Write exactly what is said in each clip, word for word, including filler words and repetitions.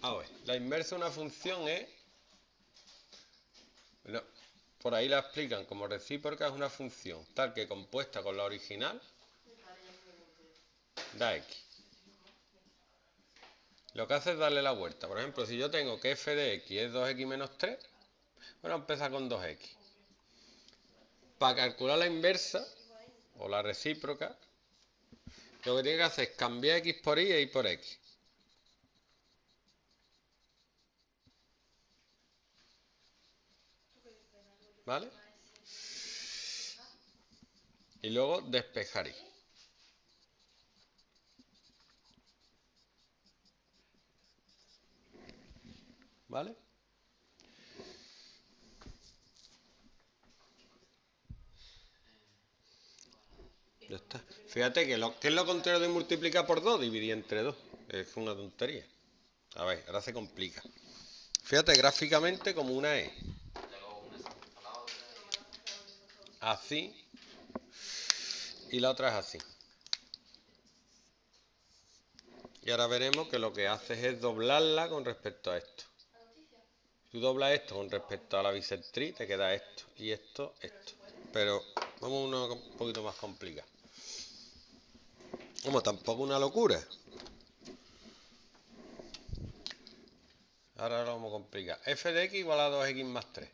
A ver, la inversa de una función es... Bueno, por ahí la explican como recíproca es una función tal que compuesta con la original da x. Lo que hace es darle la vuelta. Por ejemplo, si yo tengo que f de x es dos x menos tres, bueno, empieza con dos x. Para calcular la inversa, o la recíproca, lo que tiene que hacer es cambiar x por y e y por x. ¿Vale? Y luego despejar y. ¿Vale? Ya está. Fíjate que lo que es lo contrario de multiplicar por dos, dividir entre dos. Es una tontería. A ver, ahora se complica. Fíjate gráficamente como una E. Así. Y la otra es así. Y ahora veremos que lo que haces es doblarla con respecto a esto. Si tú doblas esto con respecto a la bisectriz, te queda esto. Y esto, esto. Pero vamos a uno un poquito más complicado. Como tampoco una locura. Ahora lo vamos a complicar. F de x igual a dos x más tres.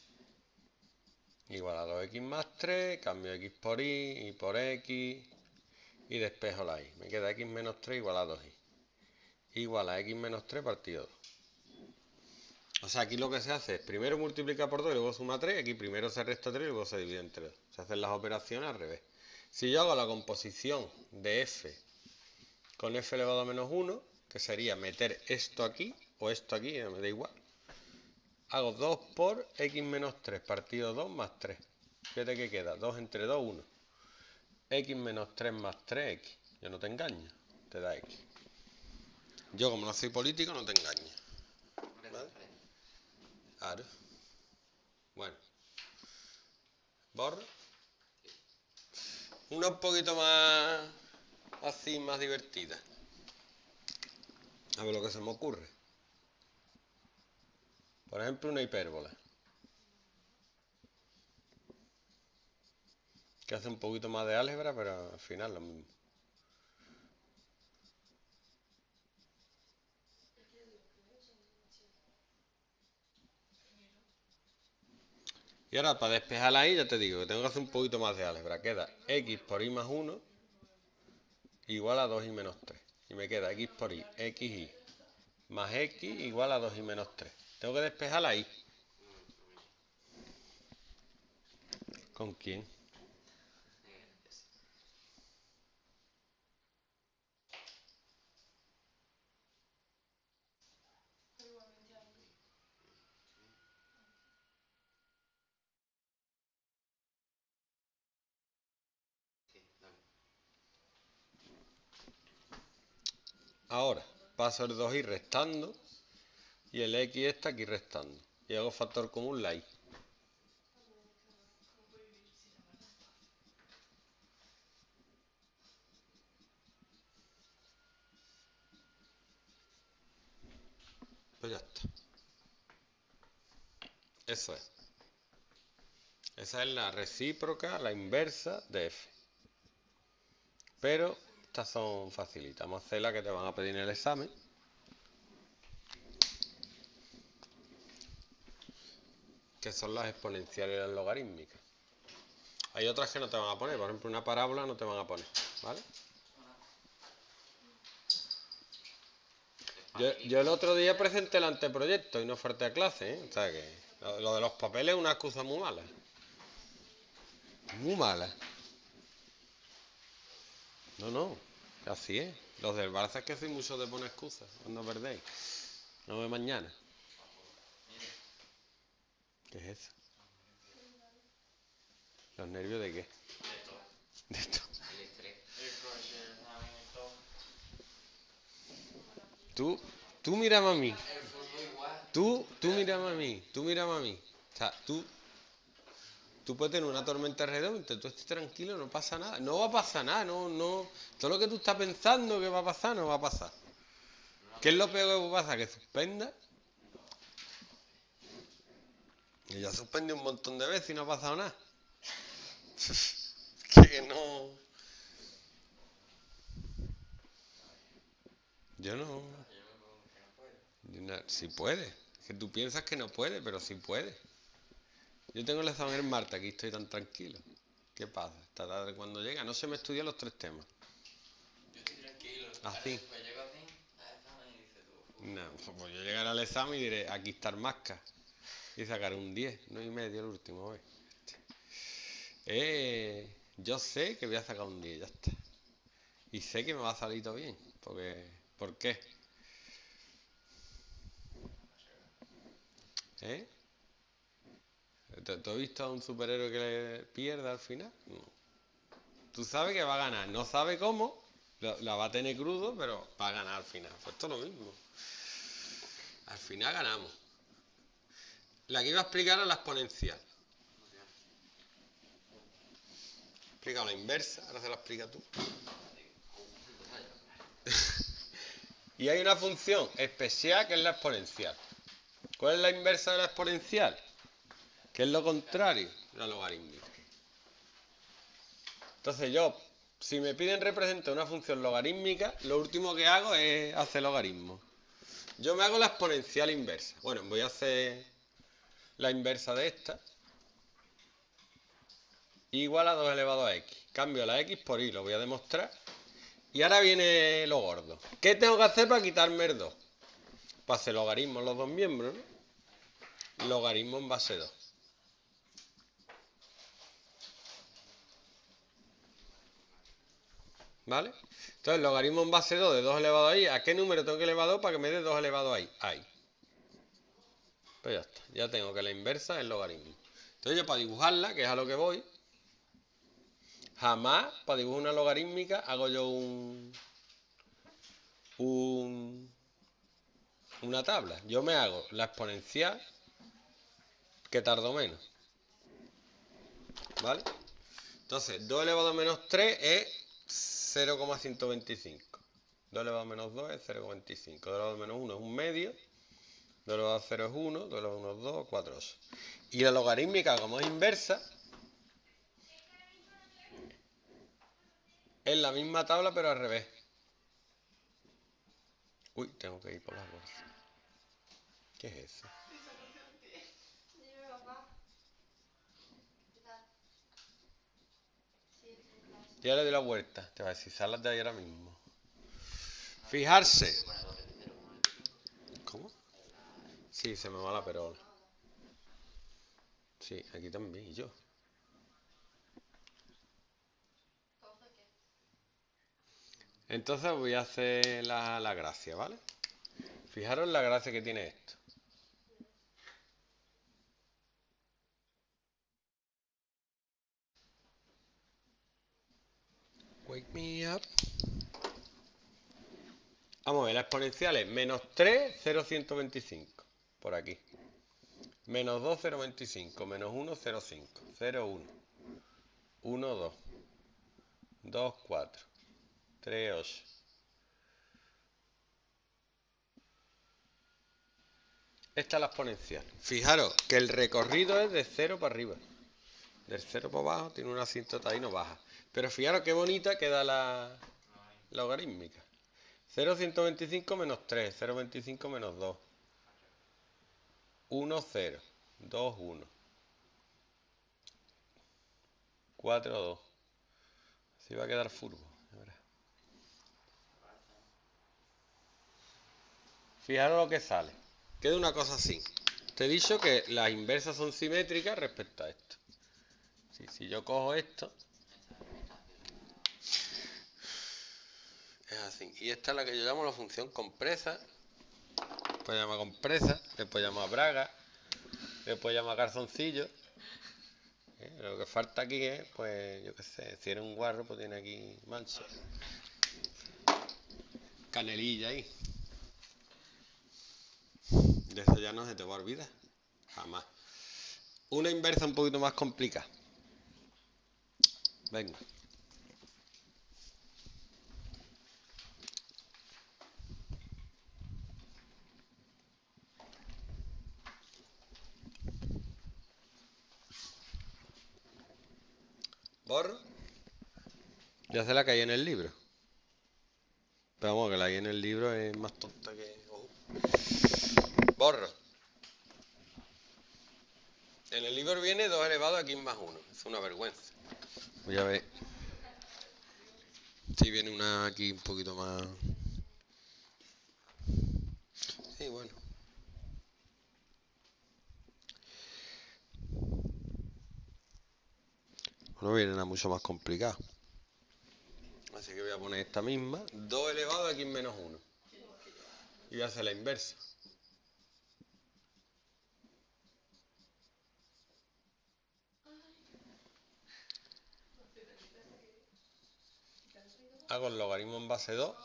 Igual a dos x más tres, cambio x por y, y por x, y despejo la y. Me queda x menos tres igual a dos y. Igual a x menos tres partido dos. O sea, aquí lo que se hace es primero multiplica por dos y luego suma tres. Aquí primero se resta tres y luego se divide entre dos. Se hacen las operaciones al revés. Si yo hago la composición de f con f elevado a menos uno, que sería meter esto aquí o esto aquí, me da igual. Hago dos por x menos tres partido dos más tres. Fíjate que queda dos entre dos, uno. X menos tres más tres x. Yo no te engaño, te da x. Yo como no soy político no te engaño. ¿Vale? Claro. Bueno. Borra. Una un poquito más así, más divertida. A ver lo que se me ocurre. Por ejemplo, una hipérbola. Que hace un poquito más de álgebra, pero al final lo mismo. Y ahora para despejarla ahí ya te digo que tengo que hacer un poquito más de álgebra. Queda x por y más uno igual a dos y menos tres. Y me queda x por y, xy, más x igual a dos y menos tres. Tengo que despejarla ahí. ¿Con quién? Ahora paso el dos y restando y el x está aquí restando. Y hago factor común la y. Pues ya está. Eso es. Esa es la recíproca, la inversa de f. Pero estas son facilitas. Vamos a hacer la que te van a pedir en el examen. Que son las exponenciales y las logarítmicas. Hay otras que no te van a poner. Por ejemplo, una parábola no te van a poner. ¿Vale? Yo, yo el otro día presenté el anteproyecto y no falté a clase, ¿eh? O sea que lo, lo de los papeles es una excusa muy mala. Muy mala. No, no. Así es. Los del Barça es que soy mucho de poner excusas. No perdéis. No ve mañana. ¿Qué es eso? ¿Los nervios de qué? De esto. Tú, tú mírame a mí. Tú, tú mírame a mí. Tú mírame a mí. O sea, tú, tú puedes tener una tormenta alrededor, mientras tú estés tranquilo, no pasa nada. No va a pasar nada, no, no. Todo lo que tú estás pensando que va a pasar, no va a pasar. ¿Qué es lo peor que pasa? Que suspenda. Y ya suspendí un montón de veces y no ha pasado nada. Que no. Yo no. Si puede. Es que tú piensas que no puede, pero sí puede. Yo tengo el examen en Marta, aquí estoy tan tranquilo. ¿Qué pasa? Esta tarde cuando llega, no se me estudian los tres temas. Yo estoy tranquilo. Así. Pues llego así al examen y dices tú. No, pues yo llegaré al examen y diré, aquí está el masca. Y sacaré un diez, no y medio el último vez. Eh, yo sé que voy a sacar un diez, ya está. Y sé que me va a salir todo bien. Porque, ¿por qué? ¿Eh? ¿Te, te has visto a un superhéroe que le pierda al final? No. Tú sabes que va a ganar. No sabe cómo, la, la va a tener crudo, pero va a ganar al final. Pues esto es lo mismo. Al final ganamos. La que iba a explicar es la exponencial. He explicado la inversa, ahora se la explica tú. Y hay una función especial que es la exponencial. ¿Cuál es la inversa de la exponencial? Que es lo contrario, la logarítmica. Entonces yo, si me piden representar una función logarítmica, lo último que hago es hacer logaritmo. Yo me hago la exponencial inversa. Bueno, voy a hacer la inversa de esta. Igual a dos elevado a x. Cambio la x por y, lo voy a demostrar. Y ahora viene lo gordo. ¿Qué tengo que hacer para quitarme el dos? Para hacer logaritmo en los dos miembros, ¿no? Logaritmo en base dos. ¿Vale? Entonces, logaritmo en base dos de dos elevado a y, ¿a qué número tengo que elevar dos para que me dé dos elevado a y? A y. Pues ya está. Ya tengo que la inversa es logaritmo. Entonces yo para dibujarla, que es a lo que voy, jamás para dibujar una logarítmica hago yo un, un una tabla. Yo me hago la exponencial que tardo menos. ¿Vale? Entonces, dos elevado a menos tres es cero coma ciento veinticinco. dos elevado a menos dos es cero coma veinticinco. dos elevado a menos uno es un medio. dos elevado a cero es uno. dos elevado a uno es dos. cuatro, ocho. Y la logarítmica, como es inversa, es la misma tabla pero al revés. Uy, tengo que ir por las bolsas. ¿Qué es eso? Ya le doy la vuelta. Te va a decir, salas de ahí ahora mismo. Fijarse. ¿Cómo? Sí, se me va la perola. Sí, aquí también, y yo. Entonces voy a hacer la, la gracia, ¿vale? Fijaros la gracia que tiene esto. Wake me up. Vamos a ver, la exponencial es menos tres, cero, ciento veinticinco. Por aquí. Menos dos, cero, veinticinco. Menos uno, cero, cinco. cero, uno. uno, dos. dos, cuatro. tres, ocho. Esta es la exponencial. Fijaros que el recorrido es de cero para arriba. Del cero para abajo tiene una asíntota ahí, no baja. Pero fijaros qué bonita queda la logarítmica. cero, ciento veinticinco menos tres. cero, veinticinco menos dos. uno, cero. dos, uno. cuatro, dos. Así va a quedar furbo. Fijaros lo que sale. Queda una cosa así. Te he dicho que las inversas son simétricas respecto a esto. Si, si yo cojo esto, es así. Y esta es la que yo llamo la función compresa. Después llama compresa, después llama braga, después llama calzoncillo. ¿Eh? Lo que falta aquí es, pues, yo qué sé, si eres un guarro, pues tiene aquí mancha. Canelilla ahí. De eso ya no se te va a olvidar. Jamás. Una inversa un poquito más complicada. Venga. borro y hace la que hay en el libro. Pero vamos, que la hay en el libro es más tonta que... Oh. Borro. En el libro viene dos elevado a x más uno. Es una vergüenza. Voy a ver si viene una aquí un poquito más... Sí, bueno. No viene nada mucho más complicado. Así que voy a poner esta misma. dos elevado a x menos uno. Y voy a hacer la inversa. Hago el logaritmo en base dos.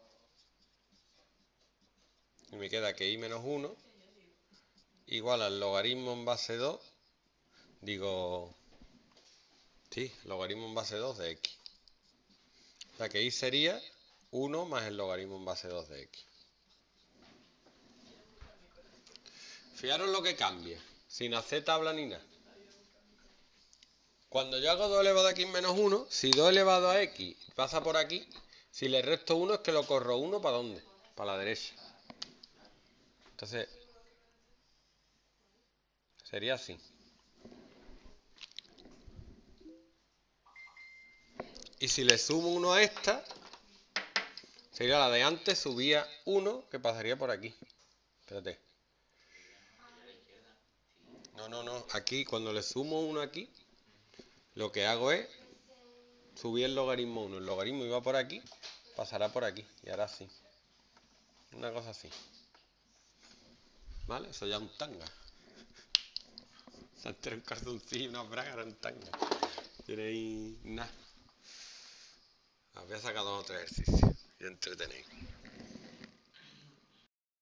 Y me queda que y menos uno igual al logaritmo en base dos. Digo... Sí, logaritmo en base dos de x. O sea que y sería uno más el logaritmo en base dos de x. Fijaros lo que cambia, sin hacer tabla ni nada. Cuando yo hago dos elevado a x menos uno, si dos elevado a x pasa por aquí, si le resto uno es que lo corro uno ¿para dónde? Para la derecha. Entonces, sería así. Y si le sumo uno a esta, sería la de antes, subía uno que pasaría por aquí. Espérate. No, no, no. Aquí, cuando le sumo uno aquí, lo que hago es subir el logaritmo uno. El logaritmo iba por aquí, pasará por aquí. Y ahora sí. Una cosa así. ¿Vale? Eso ya es un tanga. Se han tirado un calzoncillo y una braga, era un tanga. Tenéis nada. Os voy a sacar dos o tres ejercicios y entretenéis.